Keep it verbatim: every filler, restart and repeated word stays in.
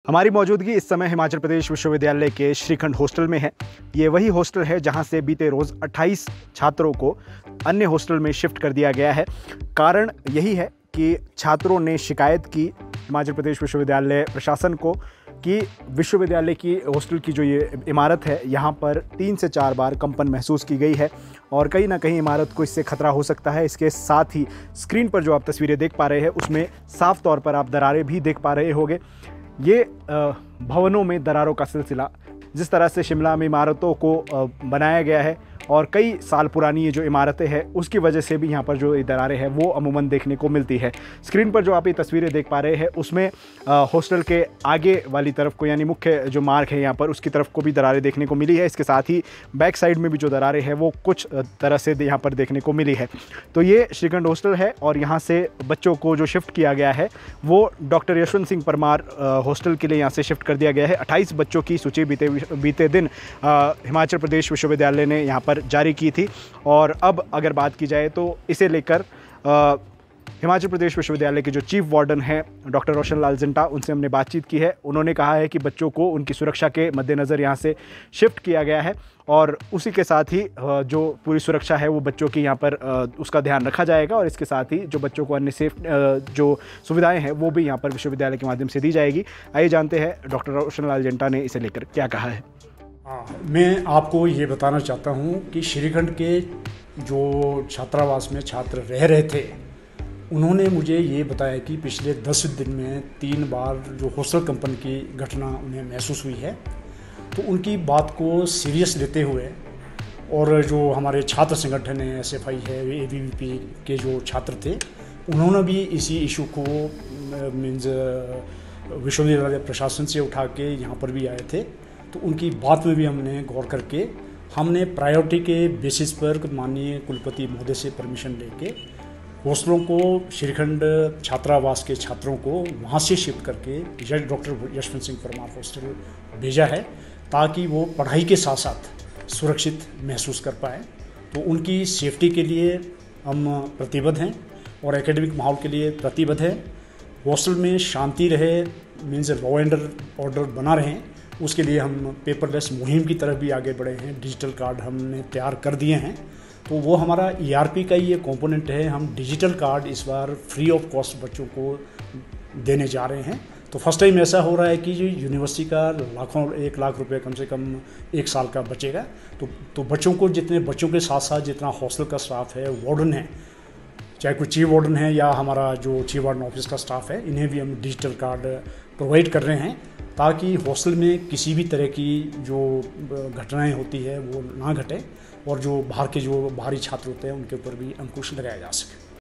हमारी मौजूदगी इस समय हिमाचल प्रदेश विश्वविद्यालय के श्रीखंड हॉस्टल में है। ये वही हॉस्टल है जहां से बीते रोज़ अट्ठाईस छात्रों को अन्य हॉस्टल में शिफ्ट कर दिया गया है। कारण यही है कि छात्रों ने शिकायत की हिमाचल प्रदेश विश्वविद्यालय प्रशासन को कि विश्वविद्यालय की हॉस्टल की जो ये इमारत है यहाँ पर तीन से चार बार कंपन महसूस की गई है और कहीं ना कहीं इमारत को इससे खतरा हो सकता है। इसके साथ ही स्क्रीन पर जो आप तस्वीरें देख पा रहे हैं उसमें साफ तौर पर आप दरारें भी देख पा रहे होंगे। ये भवनों में दरारों का सिलसिला, जिस तरह से शिमला में इमारतों को बनाया गया है और कई साल पुरानी ये जो इमारतें हैं उसकी वजह से भी यहाँ पर जो दरारें हैं वो अमूमन देखने को मिलती है। स्क्रीन पर जो आप ये तस्वीरें देख पा रहे हैं उसमें हॉस्टल के आगे वाली तरफ को, यानी मुख्य जो मार्ग है यहाँ पर, उसकी तरफ को भी दरारें देखने को मिली है। इसके साथ ही बैक साइड में भी जो दरारें हैं वो कुछ तरह से यहाँ पर देखने को मिली है। तो ये श्रीखंड हॉस्टल है और यहाँ से बच्चों को जो शिफ्ट किया गया है वो डॉक्टर यशवंत सिंह परमार हॉस्टल के लिए यहाँ से शिफ्ट कर दिया गया है। अट्ठाईस बच्चों की सूची बीते बीते दिन हिमाचल प्रदेश विश्वविद्यालय ने यहाँ पर जारी की थी और अब अगर बात की जाए तो इसे लेकर हिमाचल प्रदेश विश्वविद्यालय के जो चीफ वार्डन हैं डॉक्टर रोशन लाल जिंटा, उनसे हमने बातचीत की है। उन्होंने कहा है कि बच्चों को उनकी सुरक्षा के मद्देनज़र यहाँ से शिफ्ट किया गया है और उसी के साथ ही जो पूरी सुरक्षा है वो बच्चों की यहाँ पर उसका ध्यान रखा जाएगा और इसके साथ ही जो बच्चों को अन्य सेफ जो सुविधाएं हैं वो भी यहाँ पर विश्वविद्यालय के माध्यम से दी जाएगी। आइए जानते हैं डॉक्टर रोशन लाल जिंटा ने इसे लेकर क्या कहा है। हाँ, मैं आपको ये बताना चाहता हूँ कि श्रीखंड के जो छात्रावास में छात्र रह रहे थे उन्होंने मुझे ये बताया कि पिछले दस दिन में तीन बार जो हॉस्टल कंपन की घटना उन्हें महसूस हुई है। तो उनकी बात को सीरियस लेते हुए और जो हमारे छात्र संगठन है, एस एफ आई है, ए बी वी पी के जो छात्र थे उन्होंने भी इसी इशू को मीन्स विश्वविद्यालय प्रशासन से उठा के यहाँ पर भी आए थे। तो उनकी बात में भी हमने गौर करके हमने प्रायोरिटी के बेसिस पर माननीय कुलपति महोदय से परमिशन लेके हॉस्टलों को श्रीखंड छात्रावास के छात्रों को वहाँ से शिफ्ट करके डॉक्टर यशवंत सिंह परमार हॉस्टल भेजा है ताकि वो पढ़ाई के साथ साथ सुरक्षित महसूस कर पाए। तो उनकी सेफ्टी के लिए हम प्रतिबद्ध हैं और एकेडमिक माहौल के लिए प्रतिबद्ध हैं। हॉस्टल में शांति रहे, मीन्स लॉ एंड ऑर्डर बना रहे, उसके लिए हम पेपरलेस मुहिम की तरफ भी आगे बढ़े हैं। डिजिटल कार्ड हमने तैयार कर दिए हैं। तो वो हमारा ई आर पी का ही ये कंपोनेंट है। हम डिजिटल कार्ड इस बार फ्री ऑफ कॉस्ट बच्चों को देने जा रहे हैं। तो फर्स्ट टाइम ऐसा हो रहा है कि जो यूनिवर्सिटी का लाखों एक लाख रुपए कम से कम एक साल का बचेगा। तो तो बच्चों को, जितने बच्चों के साथ साथ जितना हॉस्टल का स्टाफ है, वार्डन है, चाहे कोई चीफ वार्डन है या हमारा जो चीफ वार्डन ऑफिस का स्टाफ है, इन्हें भी हम डिजिटल कार्ड प्रोवाइड कर रहे हैं ताकि हॉस्टल में किसी भी तरह की जो घटनाएं होती है वो ना घटे और जो बाहर के जो बाहरी छात्र होते हैं उनके ऊपर भी अंकुश लगाया जा सके।